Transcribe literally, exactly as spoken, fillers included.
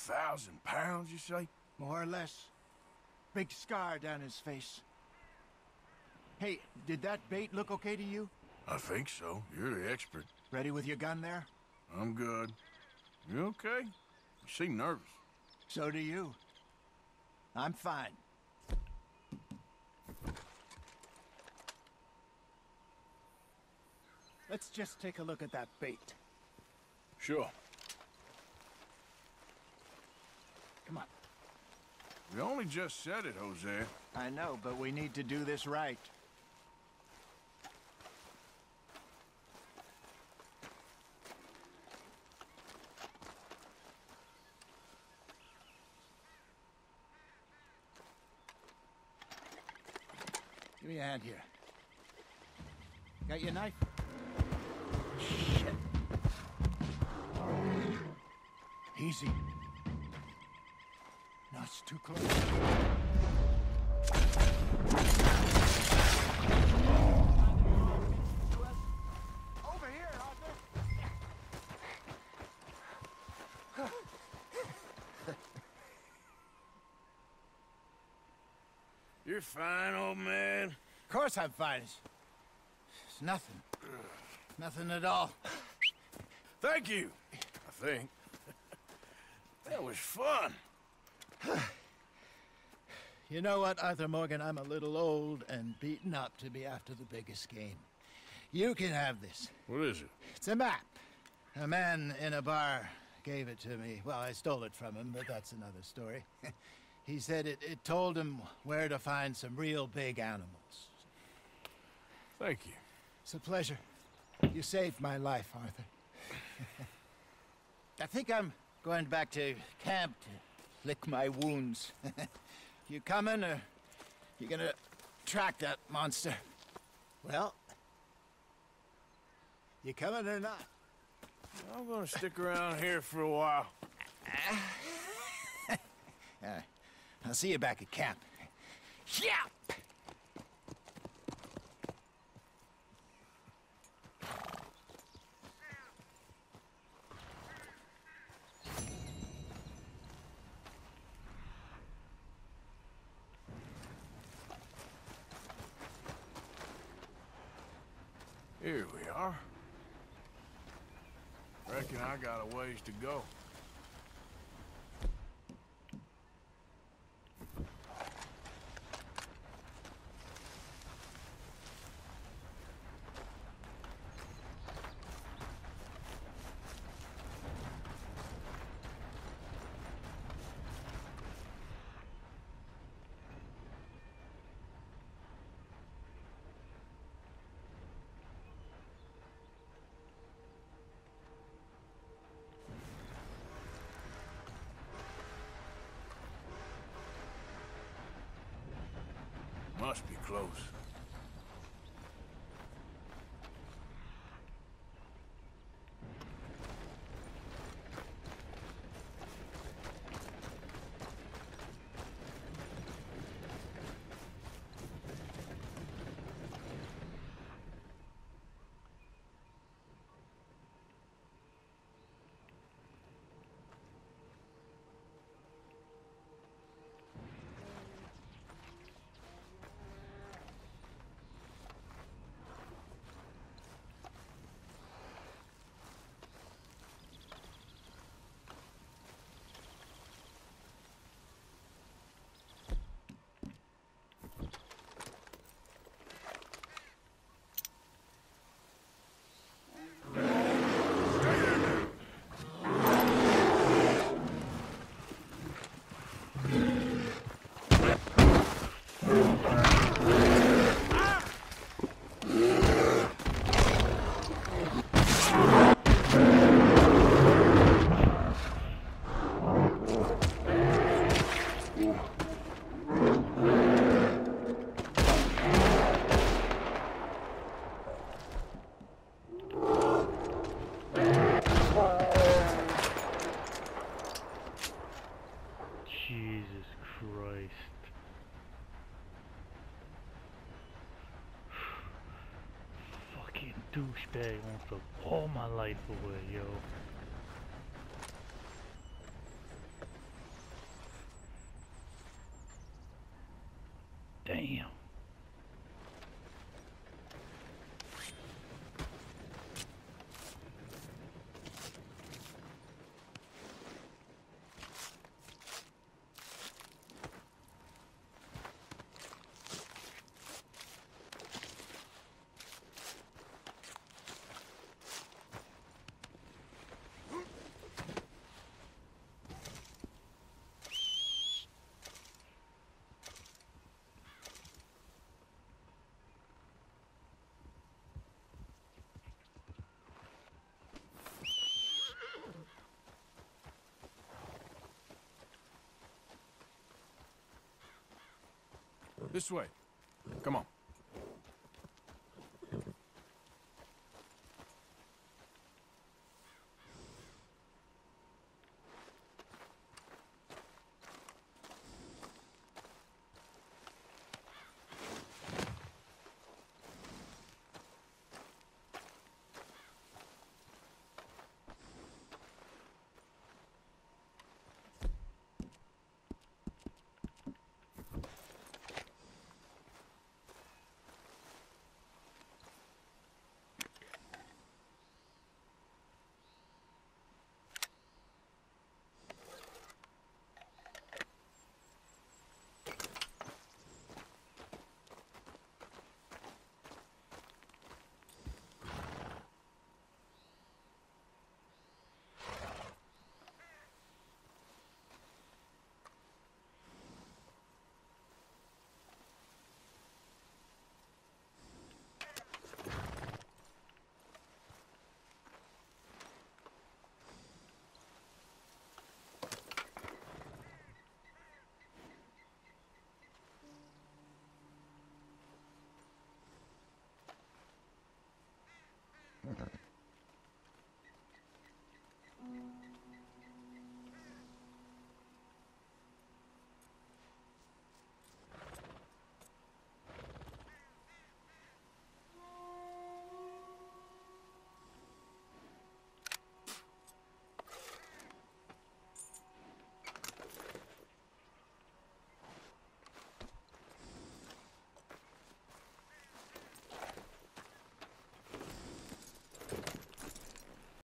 thousand pounds, you say? More or less. Big scar down his face. Hey, did that bait look okay to you? I think so. You're the expert. Ready with your gun there? I'm good. You okay? You seem nervous. So do you. I'm fine. Let's just take a look at that bait. Sure. Come on. We only just said it, Jose. I know, but we need to do this right. Give me a hand here. Got your knife? Shit. Easy. No, it's too close. Over here, Arthur. You're fine, old man. Of course I'm fine. It's, it's nothing. Nothing at all. Thank you, I think. That was fun. You know what, Arthur Morgan? I'm a little old and beaten up to be after the biggest game. You can have this. What is it? It's a map. A man in a bar gave it to me. Well, I stole it from him, but that's another story. He said it, it told him where to find some real big animals. Thank you. It's a pleasure. You saved my life, Arthur. I think I'm going back to camp to lick my wounds. You coming, or you gonna track that monster? Well, you coming or not? I'm gonna stick around here for a while. All right. I'll see you back at camp. Yeah! Here we are. Reckon I got a ways to go. Must be close. Jesus Christ. Fucking douchebag wants to all my life away, yo. This way. Come on. Okay.